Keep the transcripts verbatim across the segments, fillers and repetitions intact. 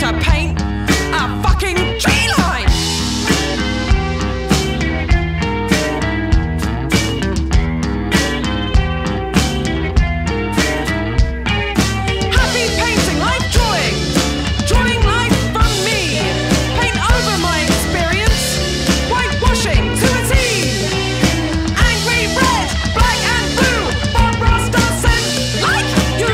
to paint a fucking tree line. Happy painting, life drawing, drawing life from me. Paint over my experience, whitewashing to a T. Angry red, black and blue, Bob Ross doesn't like you.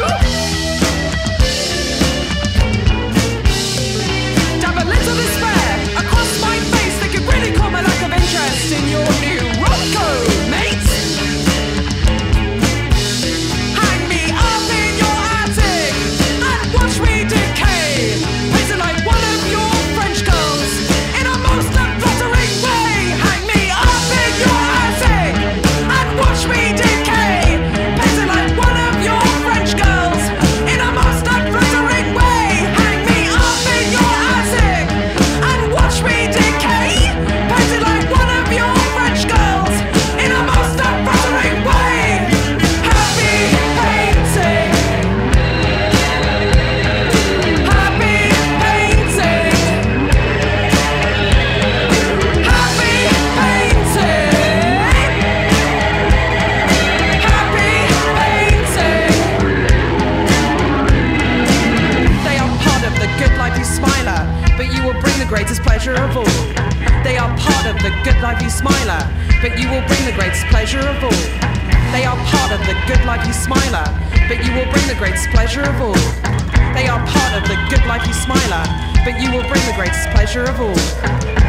Dab a little despair across my face that could really call my lack of interest in your new Rocco, mate. Hang me up in your attic and watch me decay, praising like one of your French girls in a most unflattering way. Hang me up in your attic and watch me decay, praising like one of your French girls in a most unflattering way. Hang me up in your attic and watch me decay, painted like one of your French girls in a most unflattering way. Happy painting, happy painting, happy painting, happy painting. They are part of the good life you smiler, but you will bring the greatest pleasure of all. They are part of the good life you smiler, but you will bring the greatest pleasure of all. They are part of the good life you smiler, but you will bring the greatest pleasure of all. They are part of the good life you smiler, but you will bring the greatest pleasure of all.